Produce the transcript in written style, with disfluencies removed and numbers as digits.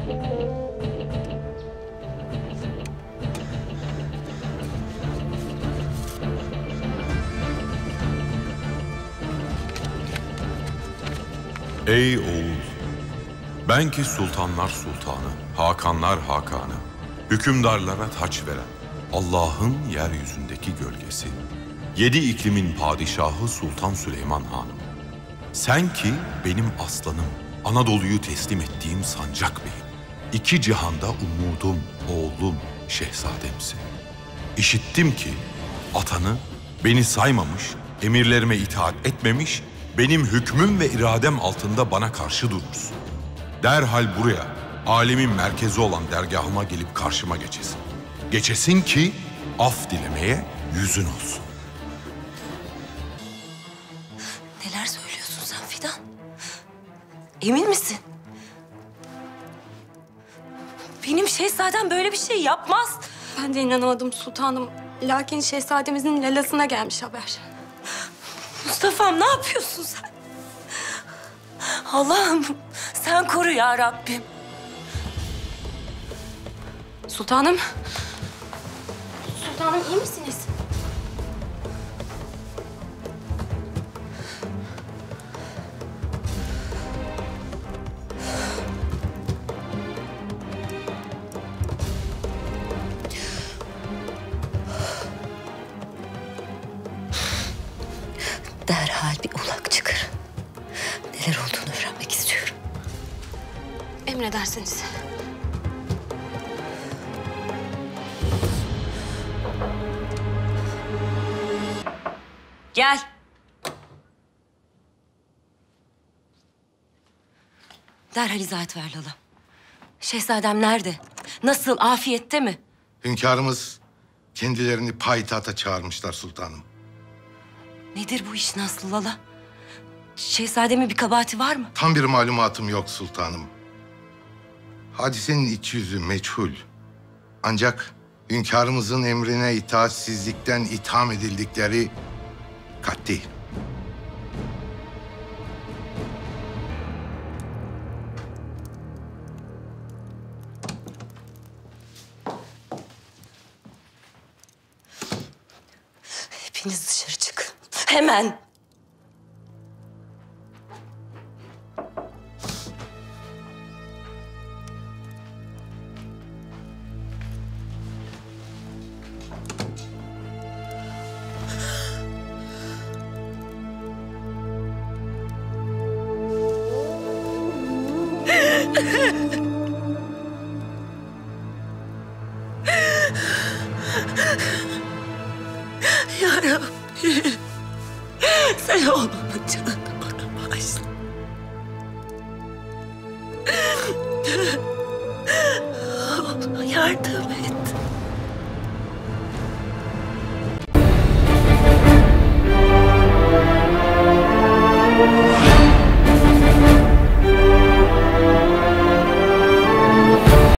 Ey Oğuz! Ben ki sultanlar sultanı, hakanlar hakanı, hükümdarlara taç veren, Allah'ın yeryüzündeki gölgesi, 7 iklimin padişahı Sultan Süleyman Hanım. Sen ki benim aslanım, Anadolu'yu teslim ettiğim sancak beyim. 2 cihanda umudum, oğlum, şehzademsin. İşittim ki atanı beni saymamış, emirlerime itaat etmemiş, benim hükmüm ve iradem altında bana karşı durursun. Derhal buraya, alemin merkezi olan dergahıma gelip karşıma geçesin. Geçesin ki af dilemeye yüzün olsun. Neler söylüyorsun sen Fidan? Emin misin? Benim şehzadem böyle bir şey yapmaz. Ben de inanamadım sultanım. Lakin şehzademizin lalasına gelmiş haber. Mustafa'm ne yapıyorsun sen? Allah'ım sen koru ya Rabbim. Sultanım. Sultanım iyi misiniz? Derhal bir ulak çıkarın. Neler olduğunu öğrenmek istiyorum. Emredersiniz. Gel. Derhal izahat ver Lala. Şehzadem nerede? Nasıl, afiyette mi? Hünkârımız kendilerini payitahta çağırmışlar sultanım. Nedir bu işin aslı Lala? Şehzademin bir kabahati var mı? Tam bir malumatım yok sultanım. Hadisenin iç yüzü meçhul. Ancak hünkârımızın emrine itaatsizlikten itham edildikleri kat'i. Hepiniz dışarı çıkın. Hemen. Ya Rabbi, sen oğlumun canını bana bağışla. Oğluma yardım et.